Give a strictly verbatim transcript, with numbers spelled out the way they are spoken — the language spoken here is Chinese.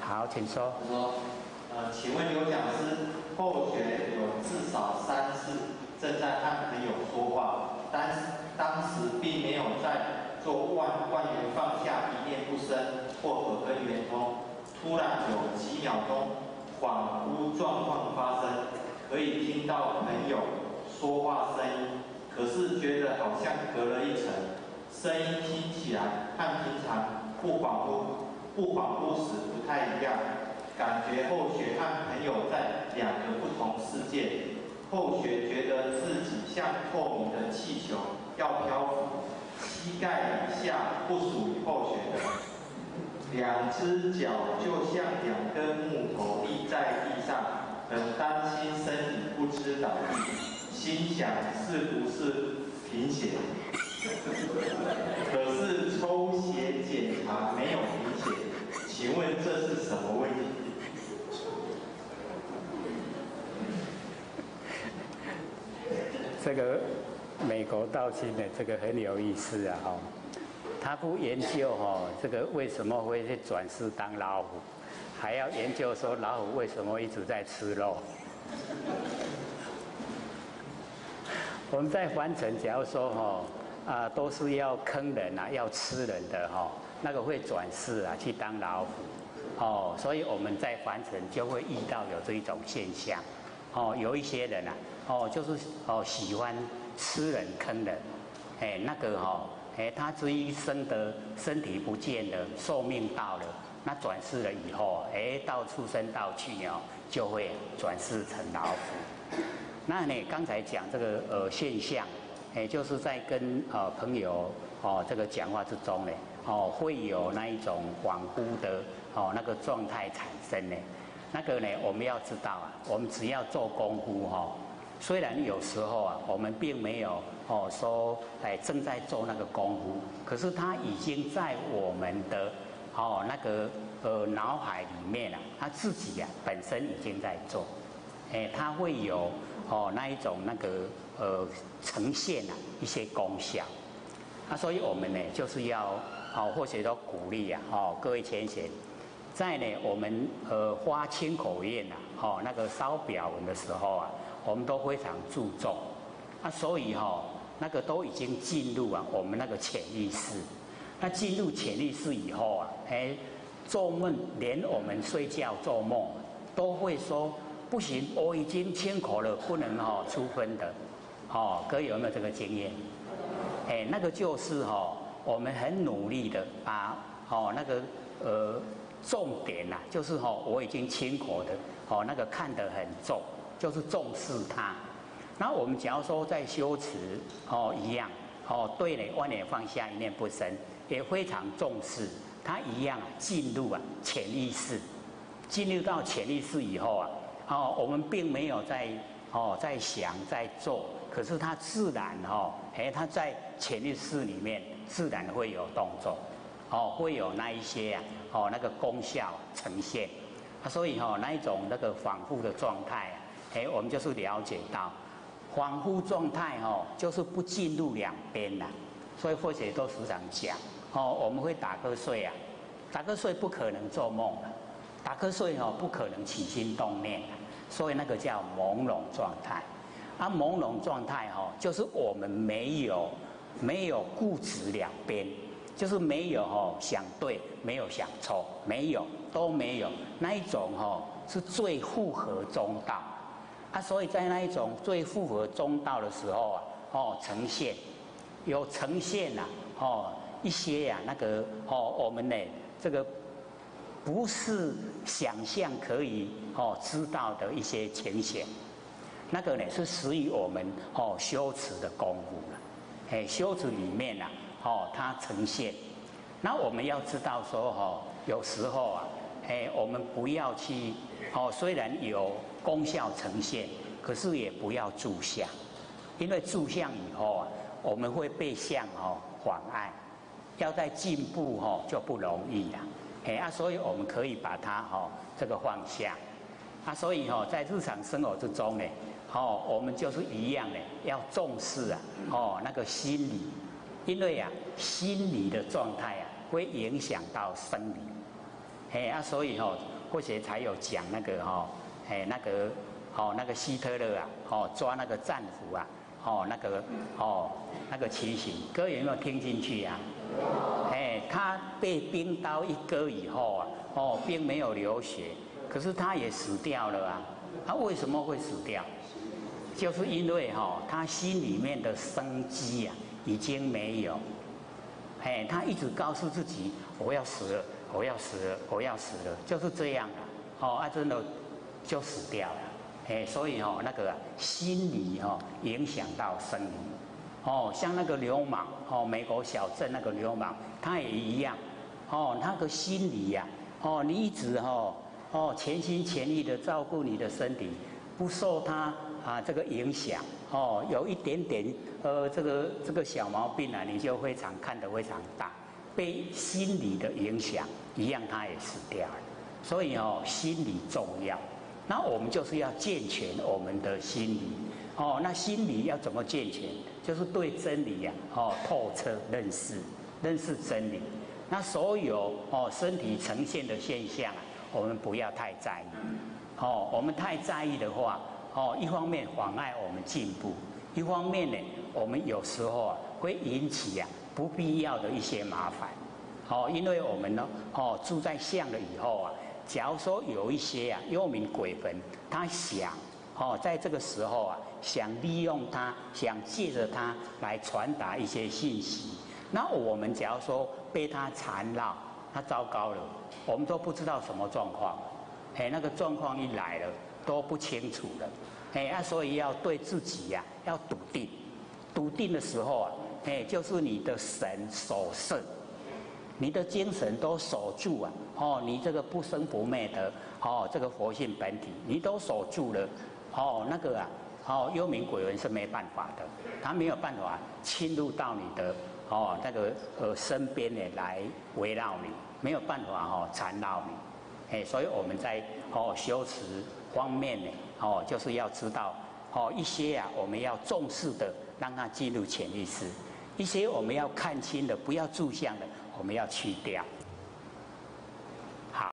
好，请说。 他说，呃，请问刘讲师，后学有至少三次正在和朋友说话，但当时并没有在做万万缘放下、一念不生或耳根圆通，突然有几秒钟恍惚状况发生，可以听到朋友说话声音，可是觉得好像隔了一层，声音听起来和平常不恍惚不恍惚时不太一样，感觉后学和朋友在两个不同世界。后学觉得自己像透明的气球要漂浮，膝盖以下不属于后学的，两只脚就像两根木头立在地上，很担心身体不知倒地，心想是不是贫血？可是抽血检查没有贫血，请问这是什么问题？ 这个美国道亲的这个很有意思啊，哈，他不研究哈这个为什么会去转世当老虎，还要研究说老虎为什么一直在吃肉。我们在凡尘，假如说哈啊都是要坑人啊，要吃人的哈，那个会转世啊去当老虎，哦，所以我们在凡尘就会遇到有这一种现象。哦，有一些人啊，哦，就是哦喜欢吃人坑人，哎，那个哈、哦，哎，他这一生的身体不见了，寿命到了，那转世了以后，哎，到畜生道去哦，就会转世成老虎。那呢，刚才讲这个呃现象，哎，就是在跟呃朋友哦这个讲话之中呢，哦会有那一种恍惚的哦那个状态产生呢。那个呢，我们要知道啊，我们只要做功夫哈、哦，虽然有时候啊，我们并没有哦说哎正在做那个功夫，可是它已经在我们的哦那个呃脑海里面啊，他自己啊本身已经在做，哎，它会有哦那一种那个呃呈现啊一些功效，啊，所以我们呢就是要哦或许都鼓励啊哦各位浅显。在呢，我们呃发清口愿呐、啊，哦那个烧表文的时候啊，我们都非常注重，啊，所以哈、哦、那个都已经进入啊我们那个潜意识，那进入潜意识以后啊，哎，做梦连我们睡觉做梦都会说不行，我已经清口了，不能哈、哦、出分的，哦，各位有没有这个经验？哎，那个就是哈、哦，我们很努力的把哦那个呃。重点呐、啊，就是哈、哦，我已经清口的，哦，那个看得很重，就是重视它。那我们假如说在修持哦一样，哦对呢，万念放下，一念不生，也非常重视它一样进入啊潜意识，进入到潜意识以后啊，哦我们并没有在哦在想在做，可是它自然哦，哎它在潜意识里面自然会有动作。哦，会有那一些啊，哦，那个功效呈现，啊，所以哈、哦，那一种那个恍惚的状态啊，哎，我们就是了解到，恍惚状态哦，就是不进入两边啦，所以或许都时常讲，哦，我们会打瞌睡啊，打瞌睡不可能做梦啊，打瞌睡哦不可能起心动念啊，所以那个叫朦胧状态，啊，朦胧状态哈、哦，就是我们没有没有固执两边。就是没有哦想对，没有想错，没有都没有那一种哦是最符合中道啊，所以在那一种最符合中道的时候啊，哦呈现有呈现呐、啊、哦一些呀、啊、那个哦我们呢这个不是想象可以哦知道的一些情形，那个呢是属于我们哦修持的功夫了，哎修持里面呐、啊。哦，它呈现，那我们要知道说，哦，有时候啊，哎，我们不要去，哦，虽然有功效呈现，可是也不要住相，因为住相以后啊，我们会被相哦妨碍，要再进步哦就不容易了，哎啊，所以我们可以把它哦这个放下，啊，所以哦在日常生活之中呢，哦，我们就是一样的，要重视啊，哦那个心理。因为啊，心理的状态啊，会影响到生理， 哎啊，所以哦，或许才有讲那个哈、哦，哎那个哦那个希特勒啊，哦抓那个战俘啊，哦那个哦那个情形，各位有没有听进去啊？哎，他被冰刀一割以后啊，哦并没有流血，可是他也死掉了啊。他为什么会死掉？就是因为哈、哦，他心里面的生机啊已经没有。哎，他一直告诉自己，我要死了，我要死了，我要死了，就是这样啊。哦，啊，真的就死掉了。哎，所以哦，那个、啊、心理哦影响到生理。哦，像那个流氓哦，美国小镇那个流氓，他也一样。哦，那个心理呀、啊，哦，你一直哦哦全心全意的照顾你的身体，不受他啊这个影响。哦，有一点点呃，这个这个小毛病啊，你就非常看得非常大，被心理的影响一样，他也死掉了。所以哦，心理重要。那我们就是要健全我们的心理。哦，那心理要怎么健全？就是对真理呀、啊，哦，透彻认识，认识真理。那所有哦身体呈现的现象啊，我们不要太在意。哦，我们太在意的话。哦，一方面妨碍我们进步，一方面呢，我们有时候啊会引起啊不必要的一些麻烦。哦，因为我们呢，哦住在像了以后啊，假如说有一些啊幽冥鬼魂，他想哦在这个时候啊想利用它，想借着它来传达一些信息，那我们假如说被它缠绕，那糟糕了，我们都不知道什么状况，哎，那个状况一来了。都不清楚了，哎啊，所以要对自己呀、啊、要笃定，笃定的时候啊，哎，就是你的神守摄，你的精神都守住啊，哦，你这个不生不灭的哦，这个佛性本体，你都守住了，哦，那个啊，哦，幽冥鬼魂是没办法的，他没有办法侵入到你的哦那个呃身边呢来围绕你，没有办法哦缠绕你，哎，所以我们在哦修持方面呢，哦，就是要知道哦一些啊，我们要重视的，让它进入潜意识；一些我们要看清的，不要住相的，我们要去掉。